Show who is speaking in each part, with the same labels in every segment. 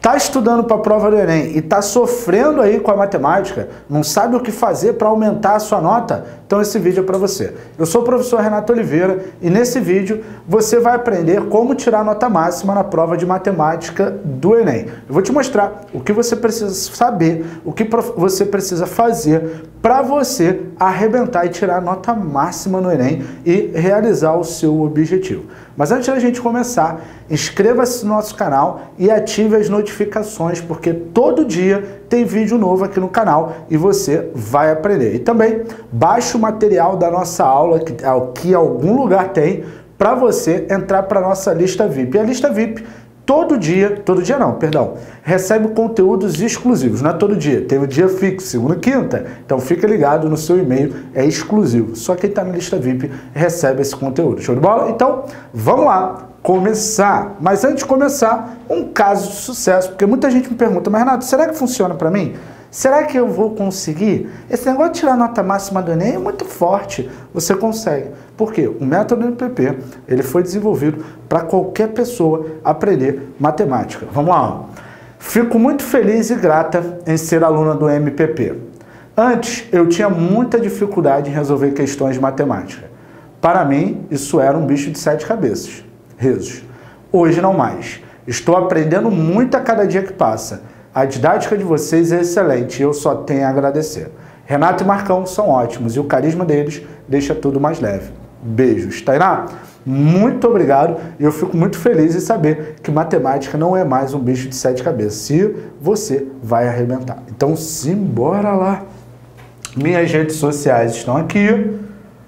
Speaker 1: Tá estudando para a prova do Enem e tá sofrendo aí com a matemática, não sabe o que fazer para aumentar a sua nota? Então esse vídeo é para você. Eu sou o professor Renato Oliveira e nesse vídeo você vai aprender como tirar a nota máxima na prova de matemática do Enem. Eu vou te mostrar o que você precisa saber, o que você precisa fazer para você arrebentar e tirar a nota máxima no Enem e realizar o seu objetivo. Mas antes da gente começar, inscreva-se no nosso canal e ative as notificações, porque todo dia tem vídeo novo aqui no canal e você vai aprender. E também baixe o material da nossa aula, que em algum lugar tem, para você entrar para a nossa lista VIP. E a lista VIP, todo dia não, perdão, recebe conteúdos exclusivos, não é todo dia, tem o dia fixo, segunda e quinta, então fica ligado no seu e-mail, é exclusivo, só quem está na lista VIP recebe esse conteúdo, show de bola? Então, vamos lá, começar, mas antes de começar, um caso de sucesso, porque muita gente me pergunta, mas Renato, será que funciona para mim? Será que eu vou conseguir? Esse negócio de tirar a nota máxima do Enem é muito forte. Você consegue. Por quê? O método MPP, ele foi desenvolvido para qualquer pessoa aprender matemática. Vamos lá. Fico muito feliz e grata em ser aluna do MPP. Antes, eu tinha muita dificuldade em resolver questões de matemática. Para mim, isso era um bicho de 7 cabeças. Rezos. Hoje não mais. Estou aprendendo muito a cada dia que passa. A didática de vocês é excelente e eu só tenho a agradecer. Renato e Marcão são ótimos e o carisma deles deixa tudo mais leve. Beijos. Tainá, muito obrigado e eu fico muito feliz em saber que matemática não é mais um bicho de 7 cabeças e você vai arrebentar. Então, simbora lá. Minhas redes sociais estão aqui.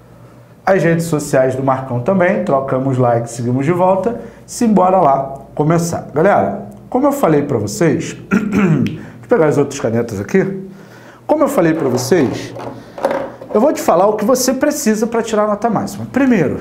Speaker 1: As redes sociais do Marcão também. Trocamos like, seguimos de volta. Simbora lá começar. Galera, como eu falei para vocês, deixa eu pegar as outras canetas aqui. Como eu falei para vocês, eu vou te falar o que você precisa para tirar a nota máxima. Primeiro,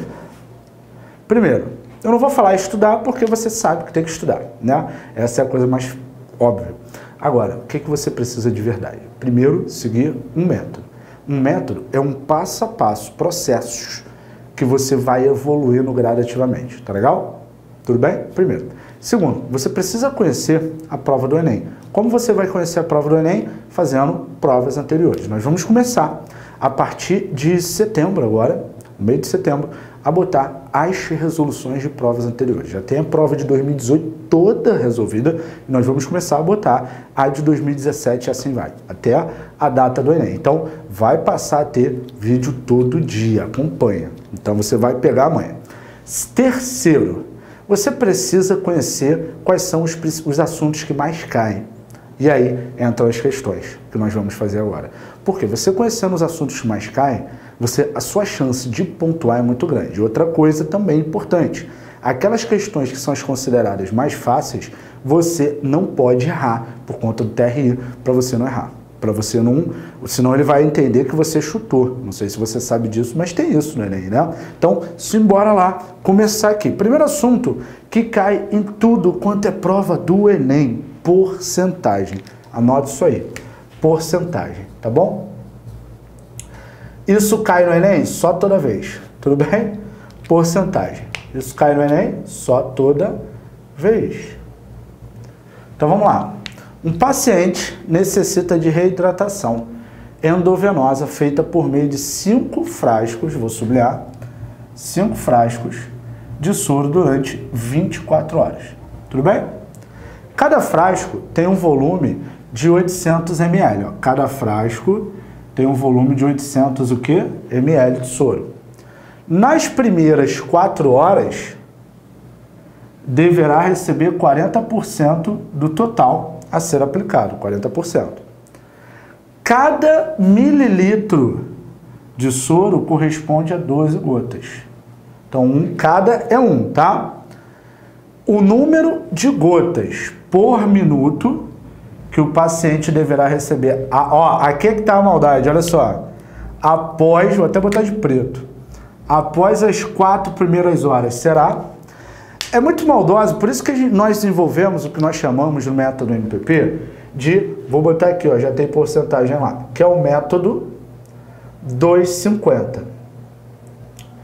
Speaker 1: eu não vou falar estudar porque você sabe que tem que estudar, né? Essa é a coisa mais óbvia. Agora, o que você precisa de verdade? Primeiro, seguir um método. Um método é um passo a passo, processos que você vai evoluindo gradativamente, tá legal? Tudo bem? Primeiro. Segundo, você precisa conhecer a prova do Enem. Como você vai conhecer a prova do Enem? Fazendo provas anteriores. Nós vamos começar, a partir de setembro agora, no meio de setembro, a botar as resoluções de provas anteriores. Já tem a prova de 2018 toda resolvida e nós vamos começar a botar a de 2017 e assim vai, até a data do Enem. Então, vai passar a ter vídeo todo dia, acompanha. Então, você vai pegar amanhã. Terceiro, você precisa conhecer quais são os assuntos que mais caem. E aí entram as questões que nós vamos fazer agora. Porque você conhecendo os assuntos que mais caem, a sua chance de pontuar é muito grande. Outra coisa também importante, aquelas questões que são as consideradas mais fáceis, você não pode errar por conta do TRI, para você não errar. Para você não, senão ele vai entender que você chutou. Não sei se você sabe disso, mas tem isso no Enem, né? Então, simbora lá, começar aqui. Primeiro assunto que cai em tudo quanto é prova do Enem, porcentagem. Anote isso aí, porcentagem, tá bom? Isso cai no Enem só toda vez, tudo bem? Porcentagem. Isso cai no Enem só toda vez. Então, vamos lá. Um paciente necessita de reidratação endovenosa feita por meio de 5 frascos, vou sublinhar, 5 frascos de soro durante 24 horas. Tudo bem? Cada frasco tem um volume de 800 ml. Ó. Cada frasco tem um volume de 800 o quê? ml de soro. Nas primeiras 4 horas, deverá receber 40% do total a ser aplicado, 40%. Cada mililitro de soro corresponde a 12 gotas. Então, cada é 1, tá? O número de gotas por minuto que o paciente deverá receber. Aqui é que tá a maldade, olha só. Após, vou até botar de preto. Após as 4 primeiras horas, será? É muito maldoso, por isso que nós desenvolvemos o que nós chamamos no método MPP de, vou botar aqui, ó, já tem porcentagem lá, que é o método 2,50. O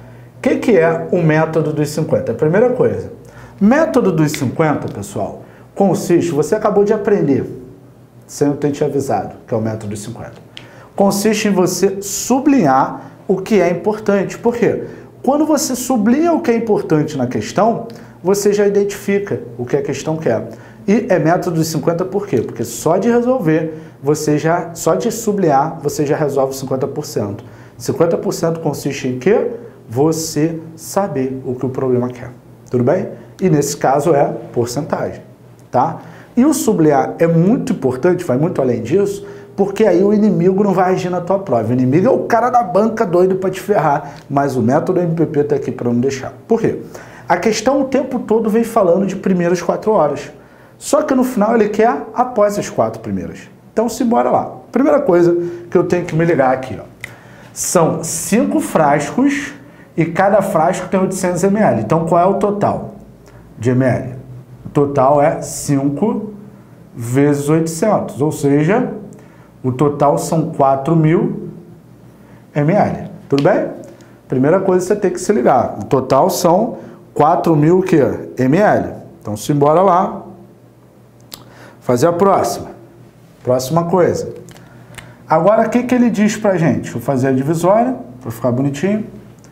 Speaker 1: que é o método dos 50? A primeira coisa, método dos 50, pessoal, consiste, você acabou de aprender, sem eu ter te avisado, que é o método dos 50. Consiste em você sublinhar o que é importante. Por quê? Quando você sublinha o que é importante na questão, você já identifica o que a questão quer. E é método dos 50 por quê? Porque só de resolver, só de sublinhar, você já resolve 50%. 50% consiste em quê? Você saber o que o problema quer. Tudo bem? E nesse caso é porcentagem, tá? E o sublinhar é muito importante, vai muito além disso, porque aí o inimigo não vai agir na tua prova. O inimigo é o cara da banca doido para te ferrar, mas o método MPP está aqui para não deixar. Por quê? A questão o tempo todo vem falando de primeiras 4 horas. Só que no final ele quer após as 4 primeiras. Então simbora lá. Primeira coisa que eu tenho que me ligar aqui, ó. São 5 frascos e cada frasco tem 800 ml. Então qual é o total de ml? O total é 5 vezes 800, ou seja, o total são 4.000 ml. Tudo bem? Primeira coisa que você tem que se ligar. O total são 4.000 o quê? ml. Então simbora lá. Fazer a próxima. Próxima coisa. Agora, o que ele diz pra gente? Vou fazer a divisória, para ficar bonitinho.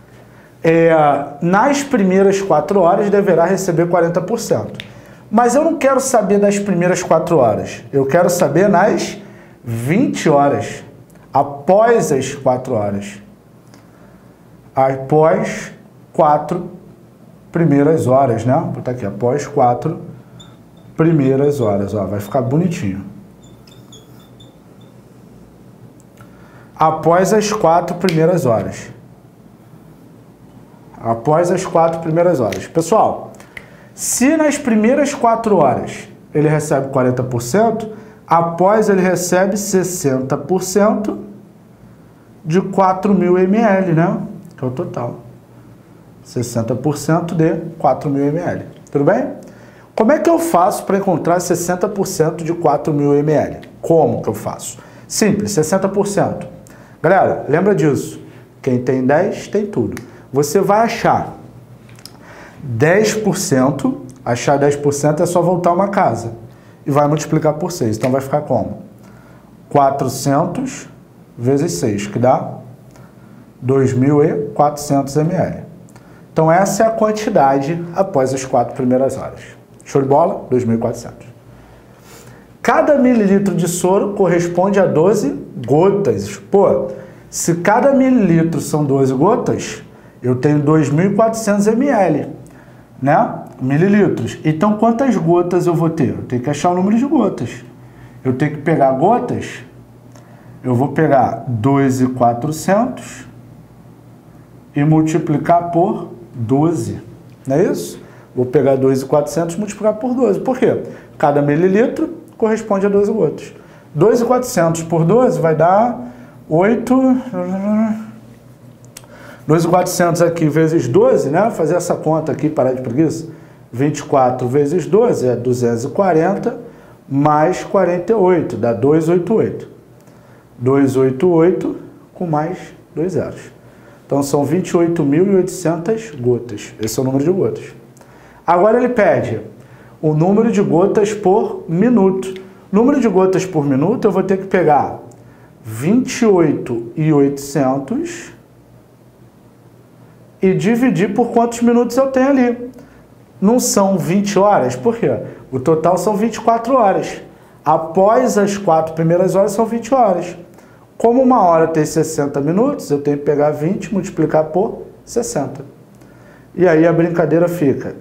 Speaker 1: Nas primeiras 4 horas, deverá receber 40%. Mas eu não quero saber das primeiras 4 horas. Eu quero saber nas 20 horas. Após as 4 horas. Após 4 primeiras horas, né? Vou botar aqui, após 4 primeiras horas, ó, vai ficar bonitinho. Após as 4 primeiras horas. Após as 4 primeiras horas. Pessoal, se nas primeiras 4 horas ele recebe 40%, após ele recebe 60% de 4.000 ml, né? Que é o total. 60% de 4.000 ml. Tudo bem? Como é que eu faço para encontrar 60% de 4.000 ml? Como que eu faço? Simples, 60%. Galera, lembra disso. Quem tem 10, tem tudo. Você vai achar 10%, achar 10% é só voltar uma casa. E vai multiplicar por 6. Então vai ficar como? 400 vezes 6, que dá 2.400 ml. Então essa é a quantidade após as 4 primeiras horas. Show de bola? 2.400. Cada mililitro de soro corresponde a 12 gotas. Pô, se cada mililitro são 12 gotas, eu tenho 2.400 ml, né? Mililitros. Então, quantas gotas eu vou ter? Eu tenho que achar o número de gotas. Eu tenho que pegar gotas. Eu vou pegar 2.400 e multiplicar por 12. Não é isso? Vou pegar 2.400 e multiplicar por 12. Por quê? Cada mililitro corresponde a 12 gotas. 2.400 por 12 vai dar 8... 2.400 aqui vezes 12, né? Vou fazer essa conta aqui, parar de preguiça. 24 vezes 12 é 240, mais 48, dá 288. 288 com mais 2 zeros. Então são 28.800 gotas. Esse é o número de gotas. Agora ele pede o número de gotas por minuto. Número de gotas por minuto eu vou ter que pegar 28.800 e dividir por quantos minutos eu tenho ali. Não são 20 horas? Por quê? O total são 24 horas. Após as 4 primeiras horas são 20 horas. Como uma hora tem 60 minutos, eu tenho que pegar 20 e multiplicar por 60. E aí a brincadeira fica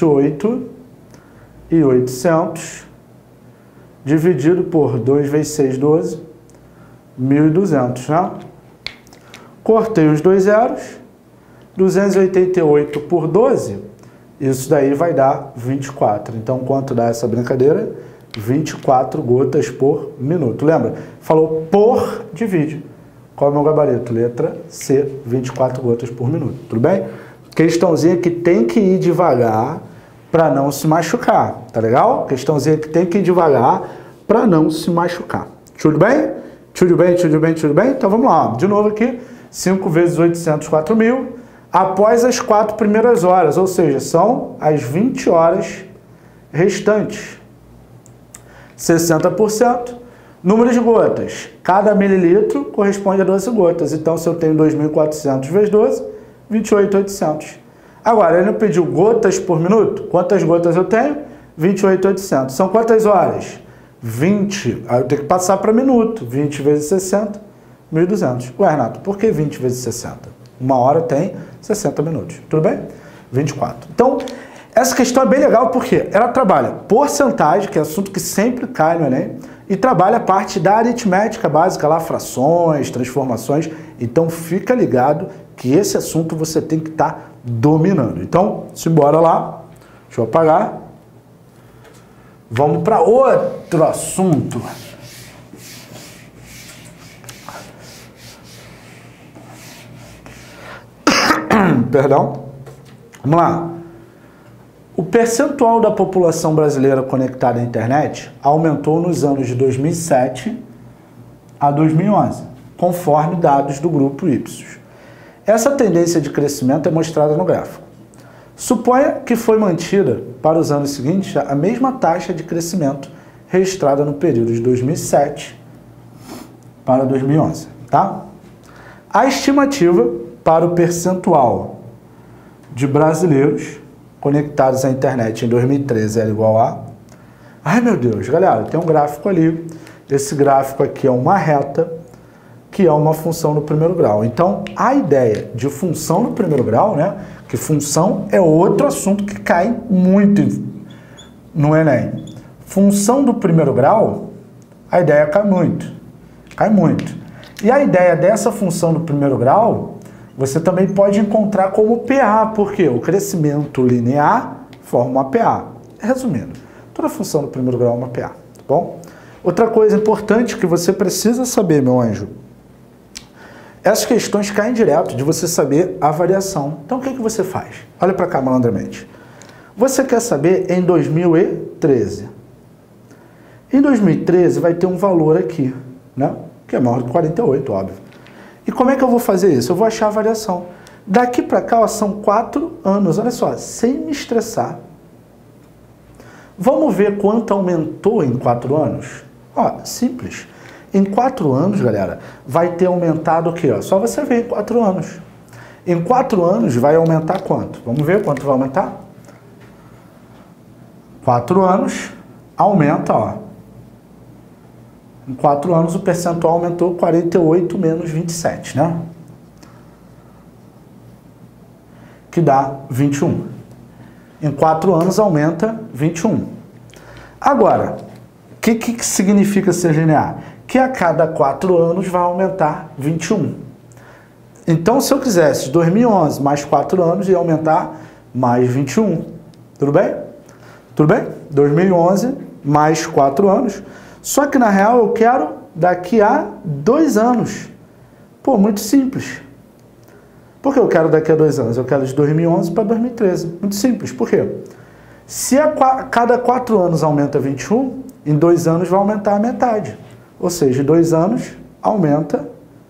Speaker 1: 28.800 dividido por 2 vezes 6, 12, 1.200, né? Cortei os 2 zeros, 288 por 12, isso daí vai dar 24. Então, quanto dá essa brincadeira? 24 gotas por minuto. Lembra? Falou por divide. Qual é o meu gabarito? Letra C, 24 gotas por minuto. Tudo bem? Questãozinha que tem que ir devagar para não se machucar. Tá legal? Questãozinha que tem que ir devagar para não se machucar. Tudo bem? Tudo bem, tudo bem, tudo bem? Então vamos lá. De novo aqui. 5 vezes 800, 4.000. Após as 4 primeiras horas, ou seja, são as 20 horas restantes. 60%. Número de gotas. Cada mililitro corresponde a 12 gotas. Então, se eu tenho 2.400 vezes 12, 28.800. Agora, ele não pediu gotas por minuto? Quantas gotas eu tenho? 28.800. São quantas horas? 20. Aí eu tenho que passar para minuto. 20 vezes 60, 1.200. Ué, Renato, por que 20 vezes 60? Uma hora tem 60 minutos. Tudo bem? 24. Então, essa questão é bem legal porque ela trabalha porcentagem, que é assunto que sempre cai no Enem, e trabalha a parte da aritmética básica, lá, frações, transformações. Então, fica ligado que esse assunto você tem que estar dominando. Então, simbora lá. Deixa eu apagar. Vamos para outro assunto. Perdão. Vamos lá. O percentual da população brasileira conectada à internet aumentou nos anos de 2007 a 2011, conforme dados do grupo Ipsos. Essa tendência de crescimento é mostrada no gráfico. Suponha que foi mantida para os anos seguintes a mesma taxa de crescimento registrada no período de 2007 para 2011, tá? A estimativa para o percentual de brasileiros conectados à internet em 2013 era igual a... Ai, meu Deus, galera, tem um gráfico ali. Esse gráfico aqui é uma reta, que é uma função no primeiro grau. Então, a ideia de função no primeiro grau, né? Que função é outro assunto que cai muito no Enem. Função do primeiro grau, a ideia cai muito. Cai muito. E a ideia dessa função do primeiro grau, você também pode encontrar como PA, porque o crescimento linear forma uma PA. Resumindo, toda função do primeiro grau é uma PA, tá bom? Outra coisa importante que você precisa saber, meu anjo, essas questões caem direto de você saber a variação. Então, o que você faz? Olha para cá, malandramente. Você quer saber em 2013. Em 2013 vai ter um valor aqui, né? Que é maior do que 48, óbvio. E como é que eu vou fazer isso? Eu vou achar a variação. Daqui para cá, ó, são 4 anos. Olha só, sem me estressar. Vamos ver quanto aumentou em 4 anos? Ó, simples. Em 4 anos, galera, vai ter aumentado o quê? Ó, só você ver em 4 anos. Em 4 anos vai aumentar quanto? Vamos ver quanto vai aumentar? 4 anos aumenta, ó. Em 4 anos o percentual aumentou 48 menos 27, né? Que dá 21. Em 4 anos aumenta 21. Agora, o que significa ser linear? Que a cada 4 anos vai aumentar 21. Então, se eu quisesse 2011 mais 4 anos, ia aumentar mais 21. Tudo bem? Tudo bem? 2011 mais 4 anos. Só que, na real, eu quero daqui a 2 anos. Pô, muito simples. Por que eu quero daqui a 2 anos? Eu quero de 2011 para 2013. Muito simples. Por quê? Se a cada 4 anos aumenta 21, em 2 anos vai aumentar a metade. Ou seja, em 2 anos aumenta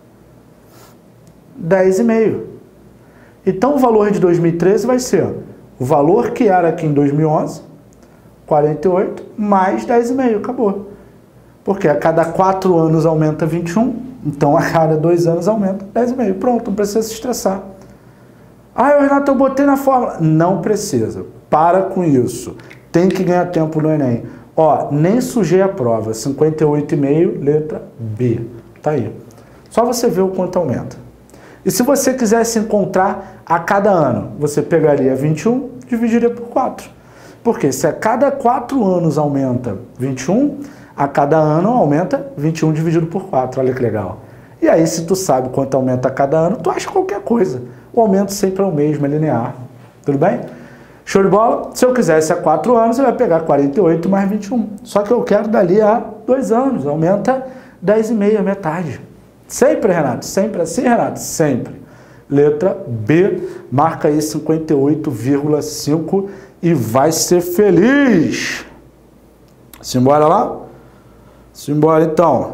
Speaker 1: 10,5. Então, o valor de 2013 vai ser o valor que era aqui em 2011, 48, mais 10,5. Acabou. Porque a cada 4 anos aumenta 21, então a cada 2 anos aumenta 10,5. Pronto, não precisa se estressar. Ah, Renato, eu botei na fórmula. Não precisa. Para com isso. Tem que ganhar tempo no Enem. Ó, nem sujei a prova. 58,5, letra B. Tá aí. Só você ver o quanto aumenta. E se você quisesse encontrar a cada ano, você pegaria 21, dividiria por 4. Porque se a cada 4 anos aumenta 21, a cada ano aumenta 21 dividido por 4. Olha que legal. E aí, se tu sabe quanto aumenta a cada ano, tu acha qualquer coisa. O aumento sempre é o mesmo, é linear. Tudo bem? Show de bola? Se eu quisesse a 4 anos, eu ia pegar 48 mais 21. Só que eu quero dali a 2 anos. Aumenta 10,5, metade. Sempre, Renato? Sempre assim, Renato? Sempre. Letra B, marca aí 58,5 e vai ser feliz. Simbora lá? Simbora então.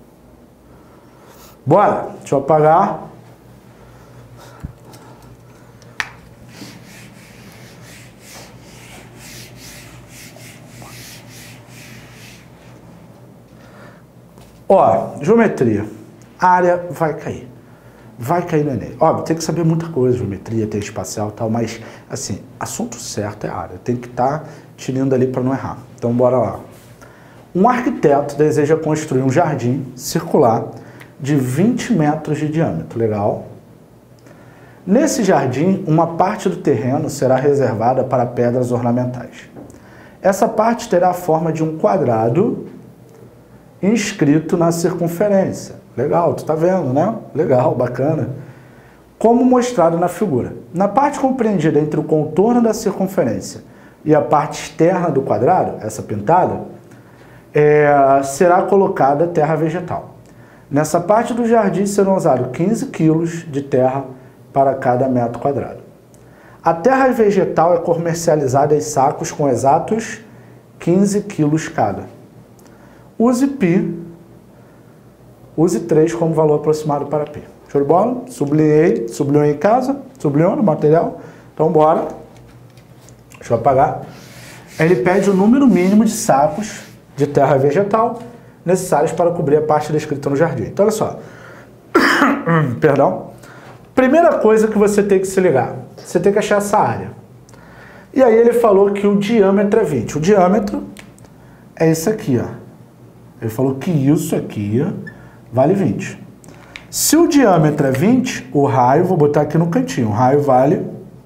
Speaker 1: Bora. Deixa eu apagar. Ó, geometria. A área vai cair. Vai cair no Enem. Óbvio, tem que saber muita coisa, geometria, texto espacial e tal, mas, assim, assunto certo é a área. Tem que estar tirando ali para não errar. Então, bora lá. Um arquiteto deseja construir um jardim circular de 20 metros de diâmetro. Legal. Nesse jardim, uma parte do terreno será reservada para pedras ornamentais. Essa parte terá a forma de um quadrado inscrito na circunferência. Legal, tu tá vendo, né? Legal, bacana. Como mostrado na figura. Na parte compreendida entre o contorno da circunferência e a parte externa do quadrado, essa pintada, será colocada terra vegetal. Nessa parte do jardim serão usados 15 quilos de terra para cada metro quadrado. A terra vegetal é comercializada em sacos com exatos 15 quilos cada. Use π, use 3 como valor aproximado para π. Show de bola? Sublinhou em casa, sublinhou no material. Então, bora. Deixa eu apagar. Ele pede o número mínimo de sacos de terra vegetal necessários para cobrir a parte descrita no jardim. Então, olha só. Perdão. Primeira coisa que você tem que se ligar. Você tem que achar essa área. E aí ele falou que o diâmetro é 20. O diâmetro é isso aqui, ó. Ele falou que isso aqui vale 20. Se o diâmetro é 20, o raio, vou botar aqui no cantinho, o raio vale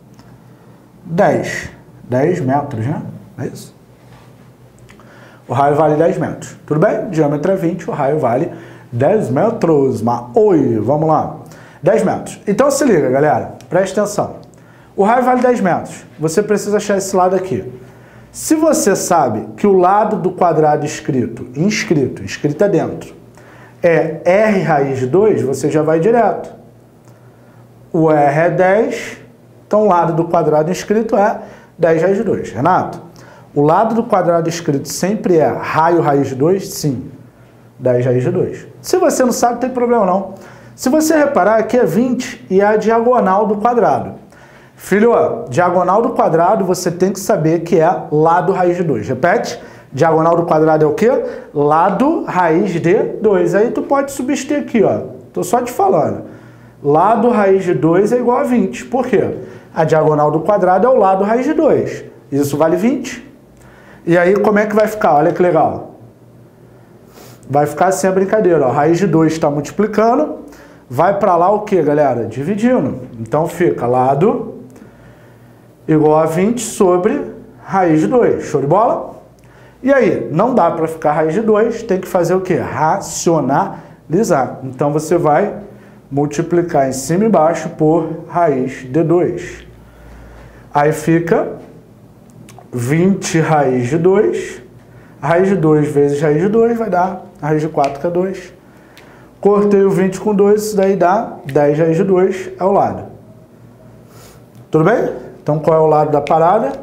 Speaker 1: 10. 10 metros, né? É isso? O raio vale 10 metros. Tudo bem? O diâmetro é 20, o raio vale 10 metros. Oi, vamos lá. 10 metros. Então se liga, galera. Presta atenção. O raio vale 10 metros. Você precisa achar esse lado aqui. Se você sabe que o lado do quadrado inscrito é dentro, é R raiz de 2, você já vai direto. O R é 10, então o lado do quadrado inscrito é 10 raiz de 2. Renato, o lado do quadrado inscrito sempre é raio raiz de 2? Sim, 10 raiz de 2. Se você não sabe, não tem problema não. Se você reparar, aqui é 20 e é a diagonal do quadrado. Filho, diagonal do quadrado você tem que saber que é lado raiz de 2. Repete, diagonal do quadrado é o quê? Lado raiz de 2. Aí tu pode substituir aqui, ó. Tô só te falando. Lado raiz de 2 é igual a 20. Por quê? A diagonal do quadrado é o lado raiz de 2. Isso vale 20. E aí como é que vai ficar? Olha que legal. Vai ficar assim a brincadeira, ó. Raiz de 2 está multiplicando. Vai para lá o quê, galera? Dividindo. Então fica lado igual a 20 sobre raiz de 2. Show de bola? E aí, não dá para ficar raiz de 2, tem que fazer o quê? Racionalizar. Então você vai multiplicar em cima e embaixo por raiz de 2. Aí fica 20 raiz de 2. Raiz de 2 vezes raiz de 2 vai dar raiz de 4, que é 2. Cortei o 20 com 2, isso daí dá 10 raiz de 2 ao lado. Tudo bem? Então, qual é o lado da parada?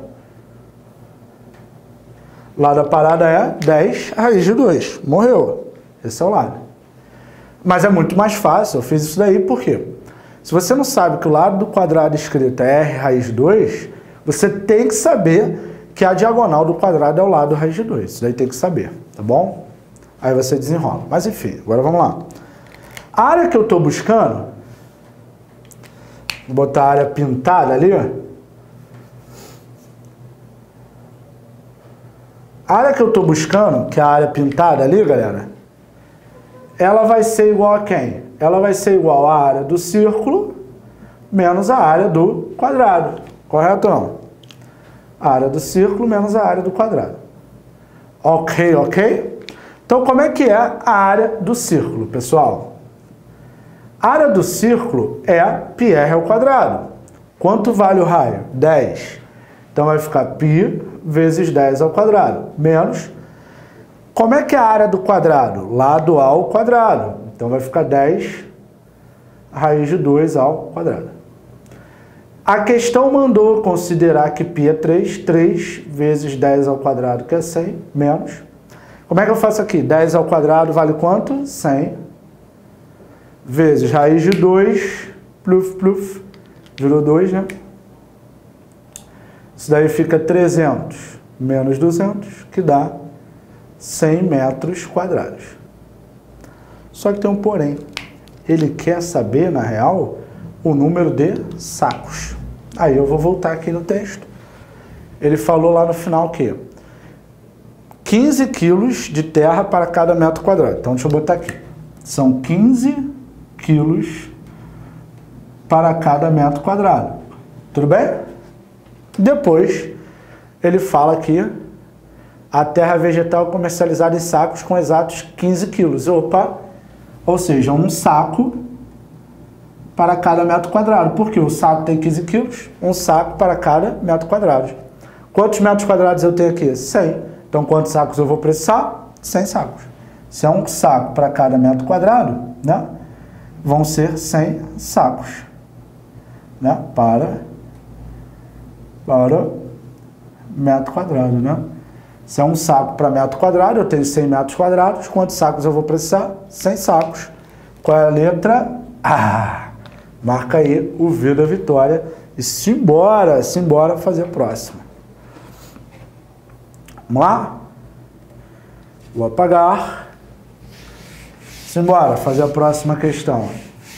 Speaker 1: O lado da parada é 10 raiz de 2. Morreu. Esse é o lado. Mas é muito mais fácil. Eu fiz isso daí por quê? Se você não sabe que o lado do quadrado escrito é R raiz de 2, você tem que saber que a diagonal do quadrado é o lado raiz de 2. Isso daí tem que saber, tá bom? Aí você desenrola. Mas enfim, agora vamos lá. A área que eu estou buscando, vou botar a área pintada ali, ó. A área que eu estou buscando, que é a área pintada ali, galera, ela vai ser igual a quem? Ela vai ser igual à área do círculo menos a área do quadrado. Correto ou não? A área do círculo menos a área do quadrado. Ok, ok? Então, como é que é a área do círculo, pessoal? A área do círculo é πr ao quadrado. Quanto vale o raio? 10. Então, vai ficar π vezes 10 ao quadrado, menos... Como é que é a área do quadrado? Lado ao quadrado. Então, vai ficar 10 raiz de 2 ao quadrado. A questão mandou considerar que π é 3. 3 vezes 10 ao quadrado, que é 100, menos... Como é que eu faço aqui? 10 ao quadrado vale quanto? 100. Vezes raiz de 2, pluf, pluf, virou 2, né? Isso daí fica 300 menos 200, que dá 100 metros quadrados. Só que tem um porém. Ele quer saber, na real, o número de sacos. Aí eu vou voltar aqui no texto. Ele falou lá no final que 15 quilos de terra para cada metro quadrado. Então, deixa eu botar aqui. São 15 quilos para cada metro quadrado. Tudo bem? Depois, ele fala que a terra vegetal é comercializada em sacos com exatos 15 quilos. Opa! Ou seja, um saco para cada metro quadrado. Porque o saco tem 15 quilos, um saco para cada metro quadrado. Quantos metros quadrados eu tenho aqui? 100. Então, quantos sacos eu vou precisar? 100 sacos. Se é um saco para cada metro quadrado, né? Vão ser 100 sacos. Né? Para metro quadrado, né? Se é um saco para metro quadrado, eu tenho 100 metros quadrados. Quantos sacos eu vou precisar? 100 sacos. Qual é a letra? A. Marca aí o V da vitória e simbora fazer a próxima. Vamos lá? Vou apagar. Simbora fazer a próxima questão.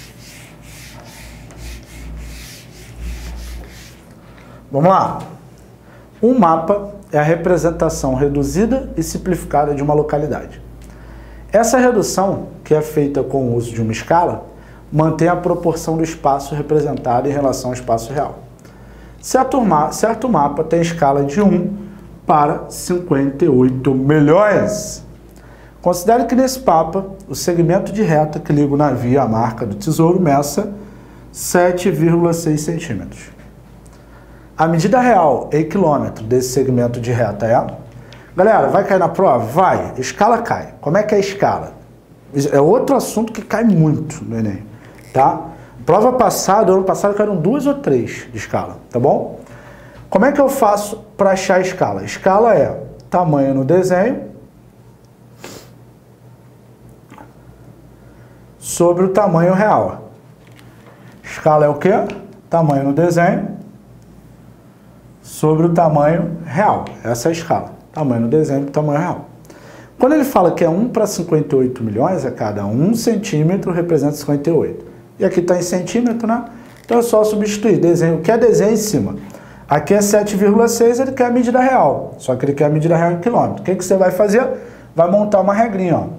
Speaker 1: Vamos lá. Um mapa é a representação reduzida e simplificada de uma localidade. Essa redução, que é feita com o uso de uma escala, mantém a proporção do espaço representado em relação ao espaço real. Certo mapa tem escala de 1 para 58 milhões. Considere que nesse mapa, o segmento de reta que liga o navio à marca do tesouro meça 7,6 centímetros. A medida real em quilômetro desse segmento de reta é... Galera, vai cair na prova? Vai. Escala cai. Como é que é a escala? É outro assunto que cai muito no Enem, tá? Prova passada, ano passado, caíram 2 ou 3 de escala, tá bom? Como é que eu faço para achar a escala? Escala é tamanho no desenho sobre o tamanho real. Escala é o quê? Tamanho no desenho sobre o tamanho real. Essa é a escala. Tamanho no desenho do tamanho real. Quando ele fala que é 1 para 58 milhões, a cada 1 centímetro representa 58. E aqui está em centímetro, né? Então é só substituir. Desenho, quer desenho em cima. Aqui é 7,6, ele quer a medida real. Só que ele quer a medida real em quilômetro. O que você vai fazer? Vai montar uma regrinha, ó.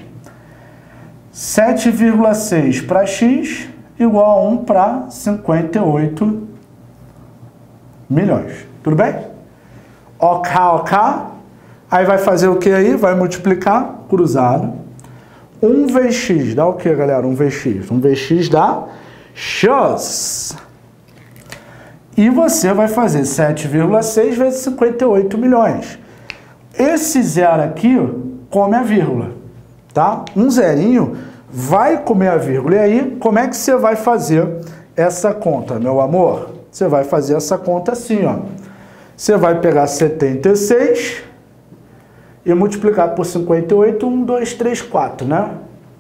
Speaker 1: 7,6 para x igual a 1 para 58 milhões. Tudo bem? OK. Aí vai fazer o que aí? Vai multiplicar, cruzado. 1 vezes x dá o que, galera? 1 vezes x. 1 vezes x dá x. E você vai fazer 7,6 vezes 58 milhões. Esse zero aqui come a vírgula, tá? Um zerinho vai comer a vírgula. E aí, como é que você vai fazer essa conta, meu amor? Você vai fazer essa conta assim, ó. Você vai pegar 76 e multiplicar por 58, 1, 2, 3, 4, né?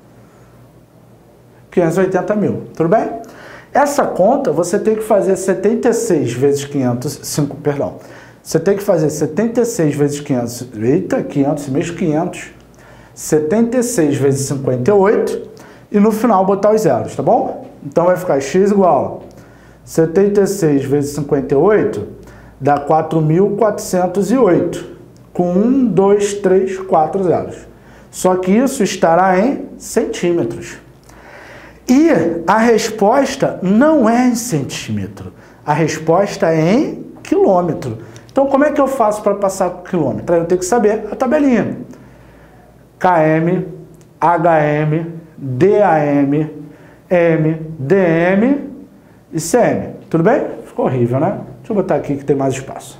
Speaker 1: 580 mil, tudo bem? Essa conta você tem que fazer 76 vezes 500, perdão. Você tem que fazer 76 vezes 500, eita, 500, mesmo 500. 76 vezes 58 e no final botar os zeros, tá bom? Então vai ficar x igual a 76 vezes 58 dá 4.408. Com 1, 2, 3, 4 zeros. Só que isso estará em centímetros. E a resposta não é em centímetro. A resposta é em quilômetro. Então, como é que eu faço para passar por quilômetro? Eu tenho que saber a tabelinha. KM, HM, DAM, M, DM e CM. Tudo bem? Ficou horrível, né? Deixa eu botar aqui que tem mais espaço.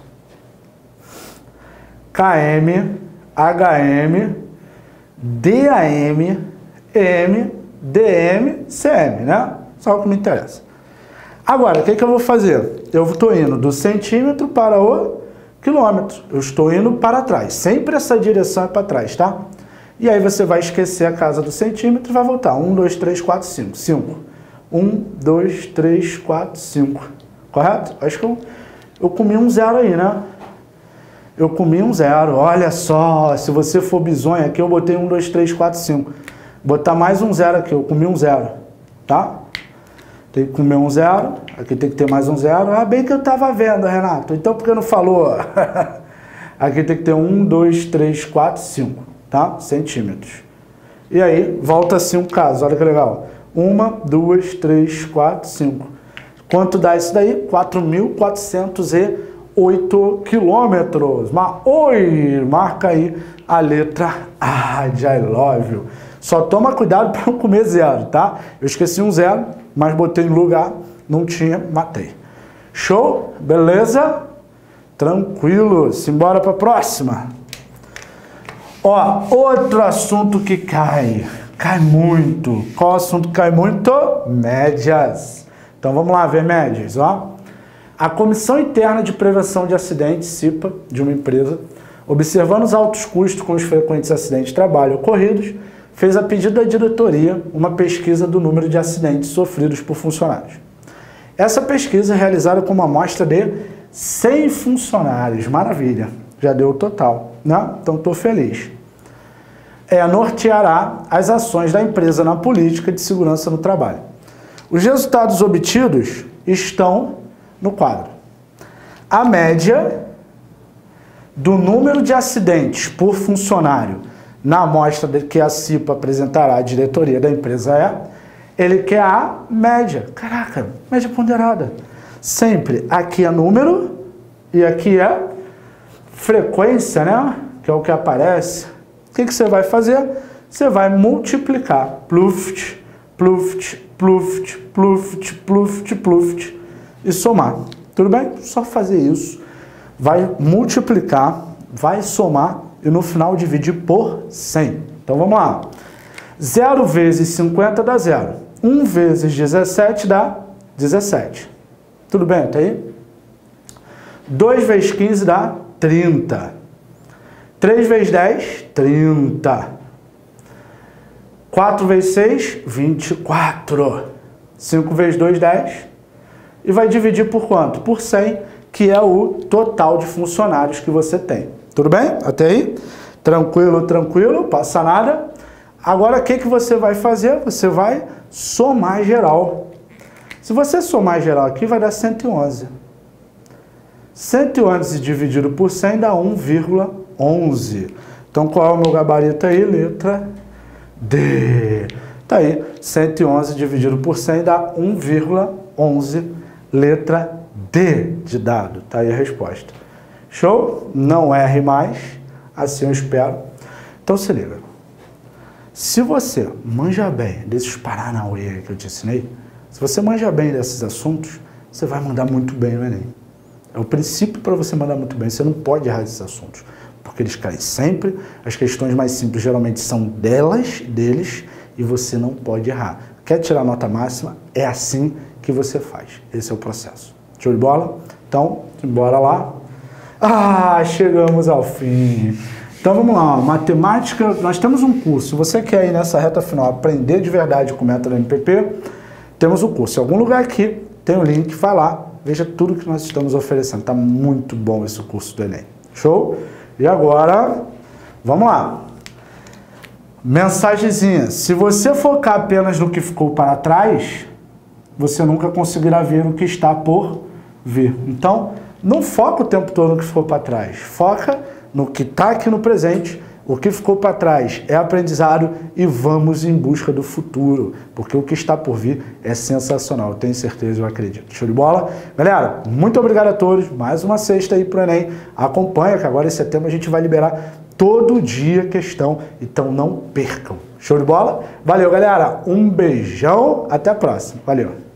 Speaker 1: KM, HM, DAM, M, DM, CM, né? Só o que me interessa. Agora, o que eu vou fazer? Eu estou indo do centímetro para o quilômetro. Eu estou indo para trás. Sempre essa direção é para trás, tá? E aí você vai esquecer a casa do centímetro e vai voltar. 1, 2, 3, 4, 5. 5. 1, 2, 3, 4, 5. Correto? Acho que eu comi um zero aí, né? Eu comi um zero. Olha só, se você for bizonho aqui, eu botei 1, 2, 3, 4, 5. botar mais um zero aqui, eu comi um zero, tá? Tem que comer um zero, aqui tem que ter mais um zero. Ah, bem que eu estava vendo, Renato, então por que não falou? Aqui tem que ter 1, 2, 3, 4, 5, tá? Centímetros. E aí, volta 5 casos, olha que legal. 1, 2, 3, 4, 5. Quanto dá isso daí? 4.408 quilômetros. Oi, marca aí a letra A de I love you. Só toma cuidado para não comer zero, tá? Eu esqueci um zero, mas botei no lugar, não tinha, matei. Show? Beleza? Tranquilo. Simbora para a próxima. Ó, outro assunto que cai muito. Qual assunto que cai muito? Médias. Então vamos lá ver médias, ó. A Comissão Interna de Prevenção de Acidentes, CIPA, de uma empresa, observando os altos custos com os frequentes acidentes de trabalho ocorridos, fez a pedido da diretoria uma pesquisa do número de acidentes sofridos por funcionários. Essa pesquisa é realizada com uma amostra de 100 funcionários. Maravilha, já deu o total, né? Então estou feliz. Norteará as ações da empresa na política de segurança no trabalho. Os resultados obtidos estão no quadro. A média do número de acidentes por funcionário na amostra que a CIPA apresentará à diretoria da empresa ele quer a média. Caraca, média ponderada. Sempre aqui é número e aqui é frequência, né? Que é o que aparece. O que você vai fazer? Você vai multiplicar. Pluft, pluft, pluft, pluft, pluft, pluft. E somar. Tudo bem? Só fazer isso. Vai multiplicar, vai somar e no final dividir por 100. Então vamos lá. 0 vezes 50 dá 0. 1 vezes 17 dá 17. Tudo bem até aí? 2 vezes 15 dá 30. 3 vezes 10, 30. 4 vezes 6, 24. 5 vezes 2, 10. E vai dividir por quanto? Por 100, que é o total de funcionários que você tem. Tudo bem? Até aí? Tranquilo, tranquilo, passa nada. Agora, o que você vai fazer? Você vai somar geral. Se você somar geral aqui, vai dar 111. 111 dividido por 100 dá 1,11. Então, qual é o meu gabarito aí? Letra D. Tá aí, 111 dividido por 100 dá 1,11. Letra D de dado. Tá aí a resposta. Show? Não erre mais. Assim eu espero. Então se liga. Se você manja bem desses paranauê que eu te ensinei, se você manja bem desses assuntos, você vai mandar muito bem no Enem. É o princípio para você mandar muito bem. Você não pode errar esses assuntos, porque eles caem sempre. As questões mais simples geralmente são deles, e você não pode errar. Quer tirar nota máxima? É assim que você faz. Esse é o processo. Show de bola? Então, bora lá. Ah, chegamos ao fim. Então vamos lá, matemática, nós temos um curso. Se você quer ir nessa reta final aprender de verdade com o método MPP, temos um curso. Em algum lugar aqui tem o link, vai lá, veja tudo que nós estamos oferecendo. Está muito bom esse curso do Enem. Show? E agora, vamos lá. Mensagenzinha. Se você focar apenas no que ficou para trás, você nunca conseguirá ver o que está por vir. Então, não foca o tempo todo no que ficou para trás. Foca no que está aqui no presente. O que ficou para trás é aprendizado e vamos em busca do futuro. Porque o que está por vir é sensacional. Eu tenho certeza, eu acredito. Show de bola? Galera, muito obrigado a todos. Mais uma sexta aí pro Enem. Acompanha que agora em setembro a gente vai liberar todo dia questão. Então não percam. Show de bola? Valeu, galera. Um beijão. Até a próxima. Valeu.